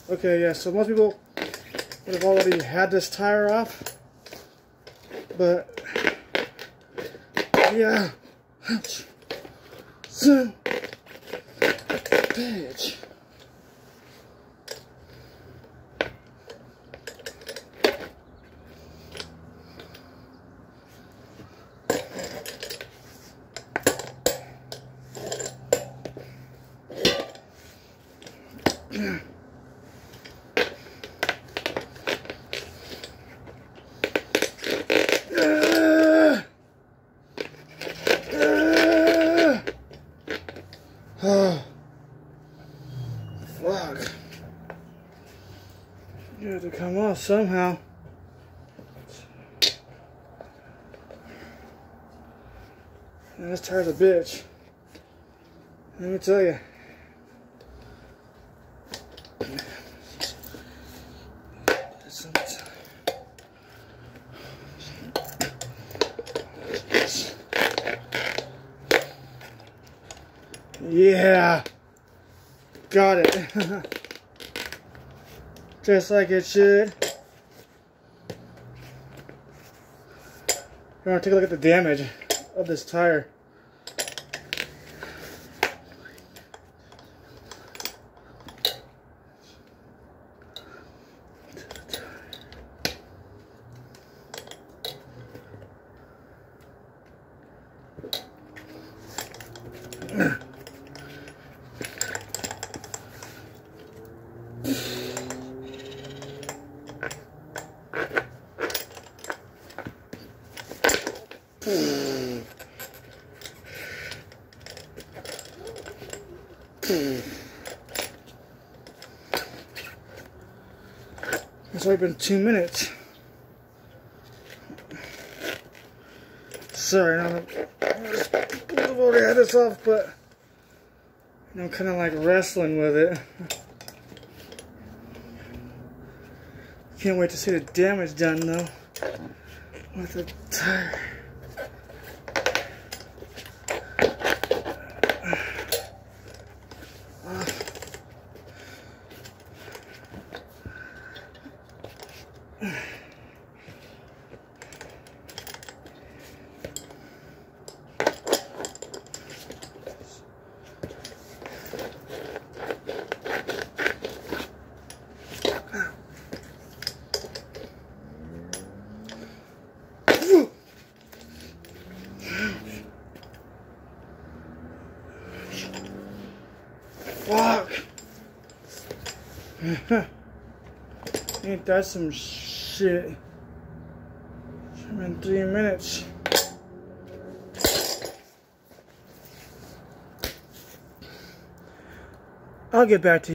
Okay, yeah, so most people would have already had this tire off, but yeah, ouch, son, bitch. Oh, fuck. You had to come off somehow. And this tire's a bitch. Let me tell you. Yeah, got it. Just like it should. We're gonna take a look at the damage of this tire. It's already been 2 minutes. Sorry, I've already had this off, but I'm kind of like wrestling with it. Can't wait to see the damage done though with the tire. Fuck! Ain't that some shit? It's been 3 minutes. I'll get back to you.